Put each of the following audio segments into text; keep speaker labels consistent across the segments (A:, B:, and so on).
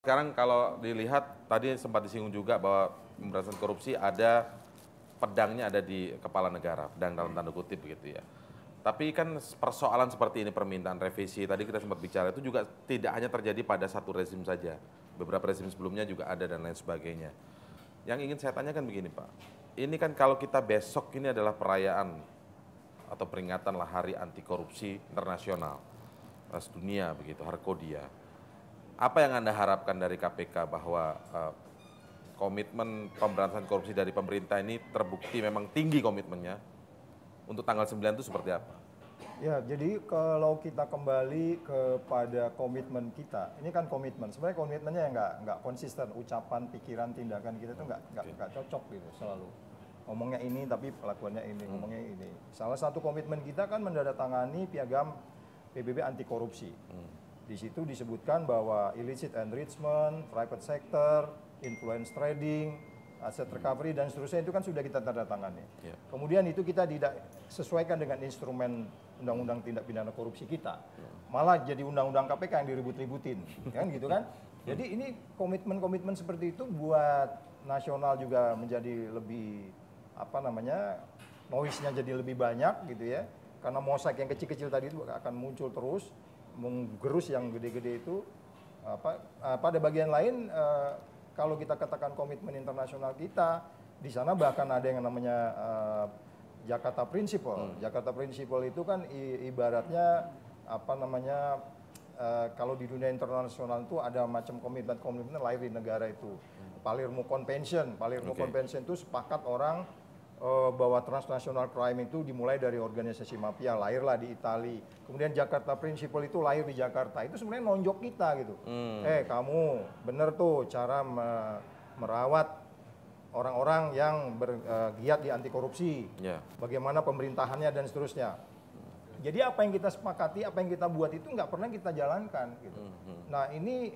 A: sekarang kalau dilihat tadi sempat disinggung juga bahwa pemberantasan korupsi ada pedangnya ada di kepala negara, pedang dalam tanda kutip begitu ya. Tapi kan persoalan seperti ini, permintaan revisi, tadi kita sempat bicara, itu juga tidak hanya terjadi pada satu rezim saja. Beberapa rezim sebelumnya juga ada dan lain sebagainya. Yang ingin saya tanyakan begini Pak, ini kan kalau kita besok ini adalah perayaan atau peringatan lah Hari Anti Korupsi Internasional, sedunia begitu, Harkodia. Apa yang Anda harapkan dari KPK bahwa komitmen pemberantasan korupsi dari pemerintah ini terbukti memang tinggi komitmennya, untuk tanggal 9 itu seperti apa?
B: Ya, jadi kalau kita kembali kepada komitmen kita, ini kan komitmen. Sebenarnya komitmennya ya nggak konsisten, ucapan, pikiran, tindakan kita itu nggak cocok gitu selalu. Ngomongnya ini tapi pelakuannya ini, ngomongnya ini. Salah satu komitmen kita kan menandatangani piagam PBB anti korupsi. Di situ disebutkan bahwa illicit enrichment, private sector, influence trading, aset recovery dan seterusnya itu kan sudah kita tanda tangani. Kemudian itu kita tidak sesuaikan dengan instrumen undang-undang tindak pidana korupsi kita. Malah jadi undang-undang KPK yang diribut-ributin, kan gitu kan? Jadi ini komitmen-komitmen seperti itu buat nasional juga menjadi lebih noise-nya jadi lebih banyak gitu ya. Karena mosaik yang kecil-kecil tadi itu akan muncul terus, menggerus yang gede-gede itu. Pada bagian lain kalau kita katakan komitmen internasional kita, di sana bahkan ada yang namanya Jakarta Principle. Jakarta Principle itu kan ibaratnya kalau di dunia internasional itu ada macam komitmen lahir di negara itu. Palermo Convention itu sepakat orang bahwa transnational crime itu dimulai dari organisasi mafia, lahirlah di Italia. Kemudian Jakarta Principle itu lahir di Jakarta. Itu sebenarnya nonjok kita gitu. Kamu bener tuh cara merawat orang-orang yang bergiat di anti korupsi. Bagaimana pemerintahannya dan seterusnya. Jadi apa yang kita sepakati, apa yang kita buat itu nggak pernah kita jalankan gitu. Nah ini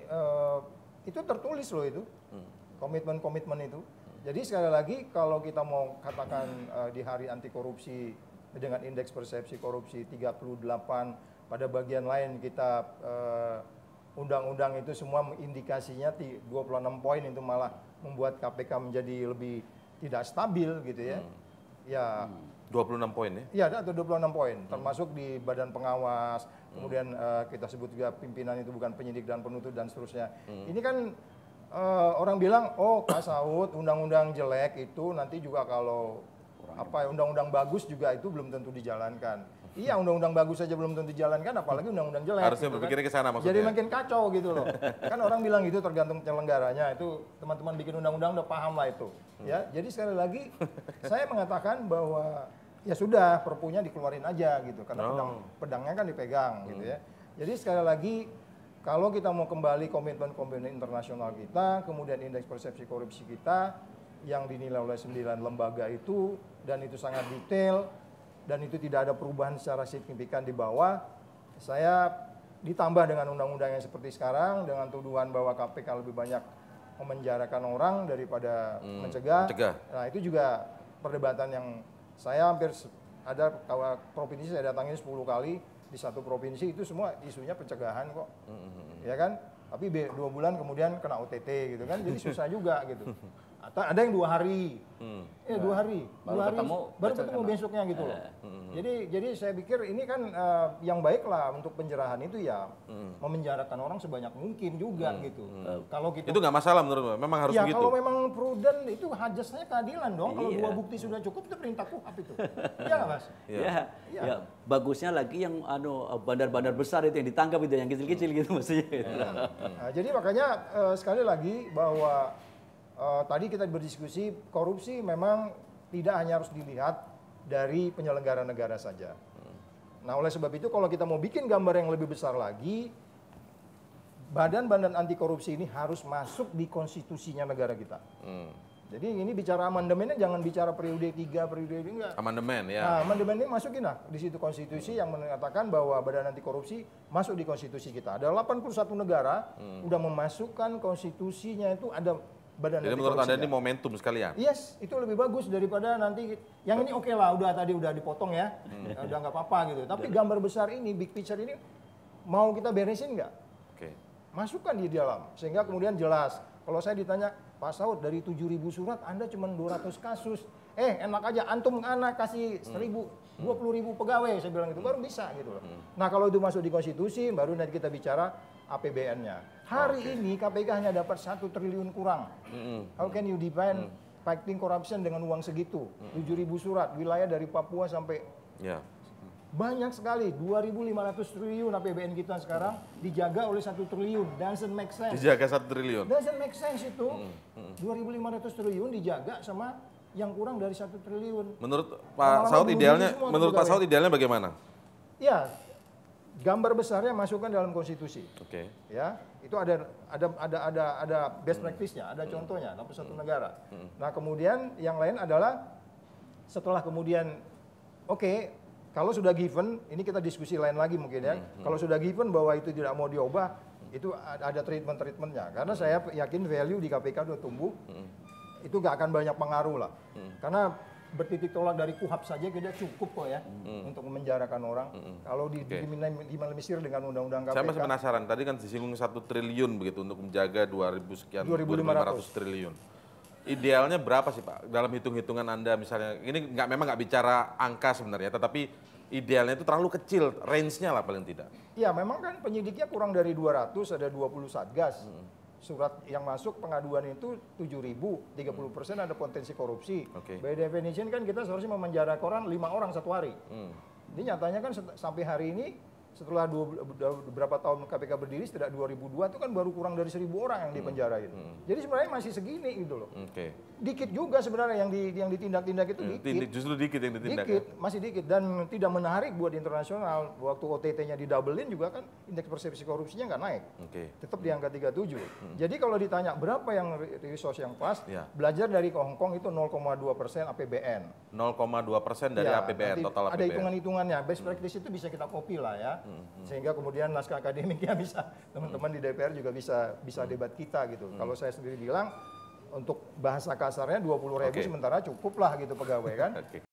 B: itu tertulis loh itu. Komitmen-komitmen itu. Jadi sekali lagi kalau kita mau katakan di hari anti korupsi dengan indeks persepsi korupsi 38, pada bagian lain kita undang-undang itu semua indikasinya 26 poin itu malah membuat KPK menjadi lebih tidak stabil gitu ya. Ya
A: 26 poin ya?
B: Iya, ada 26 poin, termasuk di badan pengawas, kemudian kita sebut juga pimpinan itu bukan penyidik dan penuntut dan seterusnya. Ini kan orang bilang, oh Pak Saud, undang-undang jelek itu nanti juga kalau undang-undang bagus juga itu belum tentu dijalankan. Iya, undang-undang bagus saja belum tentu dijalankan, apalagi undang-undang jelek.
A: Harusnya gitu berpikirnya ke sana maksudnya.
B: Jadi makin kacau gitu loh. Kan orang bilang gitu tergantung penyelenggaranya. Itu teman-teman bikin undang-undang udah paham lah itu. Ya, jadi sekali lagi saya mengatakan bahwa ya sudah perpunya dikeluarin aja gitu, karena pedangnya kan dipegang gitu ya. Jadi sekali lagi kalau kita mau kembali komitmen-komitmen internasional kita, kemudian indeks persepsi korupsi kita yang dinilai oleh 9 lembaga itu, dan itu sangat detail, dan itu tidak ada perubahan secara signifikan di bawah, saya ditambah dengan undang-undang yang seperti sekarang, dengan tuduhan bahwa KPK lebih banyak memenjarakan orang daripada mencegah. Nah itu juga perdebatan yang saya hampir ada provinsi saya datangin 10 kali, di satu provinsi itu semua isunya pencegahan kok, ya kan? Tapi 2 bulan kemudian kena OTT gitu kan, jadi susah juga gitu. Atau ada yang 2 hari, 2 hari, baru ketemu besoknya gitu loh. Jadi saya pikir ini kan yang baik lah untuk penjarahan itu ya memenjarakan orang sebanyak mungkin juga gitu. Kalau gitu
A: itu nggak masalah menurut memang harus
B: ya,
A: begitu.
B: Kalau memang prudent itu hajasnya keadilan dong. Kalau 2 bukti sudah cukup itu perintah KUHP itu. Iya nggak Mas?
C: Ya, bagusnya lagi yang bandar-bandar besar itu yang ditangkap itu yang kecil-kecil gitu maksudnya.
B: Nah, jadi makanya sekali lagi bahwa tadi kita berdiskusi korupsi memang tidak hanya harus dilihat dari penyelenggara negara saja. Nah oleh sebab itu kalau kita mau bikin gambar yang lebih besar lagi, badan-badan anti korupsi ini harus masuk di konstitusinya negara kita. Jadi ini bicara amandemennya jangan bicara periode 3, periode 2 enggak.
A: Amandemen ya.
B: Nah, amandemen ini masukin lah di situ konstitusi yang mengatakan bahwa badan anti korupsi masuk di konstitusi kita. Ada 81 negara udah memasukkan konstitusinya itu ada badan
A: anti korupsi. Jadi menurut Anda ini momentum sekalian?
B: Yes, itu lebih bagus daripada nanti yang ini oke lah udah dipotong ya. Udah nggak apa-apa gitu. Tapi gambar besar ini, big picture ini mau kita beresin nggak? masukkan di dalam sehingga kemudian jelas. Kalau saya ditanya, Pak Saud dari 7.000 surat Anda cuma 200 kasus. Enak aja antum anak kasih 20.000 pegawai, saya bilang itu baru bisa gitu loh. Nah, kalau itu masuk di konstitusi baru nanti kita bicara APBN-nya. Hari ini KPK hanya dapat 1 triliun kurang. How can you define fighting corruption dengan uang segitu? 7.000 surat, wilayah dari Papua sampai banyak sekali, 2.500 triliun APBN kita sekarang dijaga oleh 1 triliun. Doesn't make sense.
A: Dijaga 1 triliun.
B: Doesn't make sense itu. 2.500 triliun dijaga sama yang kurang dari 1 triliun.
A: Menurut Pak Saud idealnya bagaimana?
B: Ya, gambar besarnya masukkan dalam konstitusi.
A: Oke.
B: Ya, itu ada best practice-nya, ada contohnya dalam satu negara. Nah, kemudian yang lain adalah setelah kemudian kalau sudah given, ini kita diskusi lain lagi mungkin ya. Kalau sudah given bahwa itu tidak mau diubah, itu ada treatment-treatmentnya. Karena saya yakin value di KPK sudah tumbuh, itu gak akan banyak pengaruh lah. Karena bertitik tolak dari KUHAP saja kita cukup kok ya untuk memenjarakan orang. Kalau diminimalisir dengan undang-undang KPK.
A: Saya masih penasaran, tadi kan disinggung 1 triliun begitu untuk menjaga 2.500 triliun. Idealnya berapa sih Pak? Dalam hitung-hitungan Anda misalnya, ini memang nggak bicara angka sebenarnya, tetapi idealnya itu terlalu kecil, range-nya lah paling tidak.
B: Iya, memang kan penyidiknya kurang dari 200, ada 20 satgas. Surat yang masuk pengaduan itu 7.000, 30% ada potensi korupsi. By definition kan kita seharusnya memenjarakan orang 5 orang satu hari. Ini nyatanya kan sampai hari ini setelah beberapa tahun KPK berdiri, setelah 2002 itu kan baru kurang dari 1.000 orang yang dipenjarain. Jadi sebenarnya masih segini gitu loh. Dikit juga sebenarnya yang ditindak-tindak itu dikit.
A: Justru dikit yang ditindak.
B: Dikit, masih dikit dan tidak menarik buat internasional. Waktu OTT-nya didoublein juga kan indeks persepsi korupsinya nggak naik. Tetap di angka 37. Jadi kalau ditanya berapa yang resource yang pas, belajar dari Hong Kong itu 0,2% APBN.
A: 0,2% dari APBN, total APBN.
B: Ada hitungan-hitungannya. Best practice itu bisa kita copy lah ya. Sehingga kemudian naskah akademiknya bisa, teman-teman di DPR juga bisa debat kita gitu. Kalau saya sendiri bilang, untuk bahasa kasarnya 20.000 sementara cukup lah gitu pegawai kan.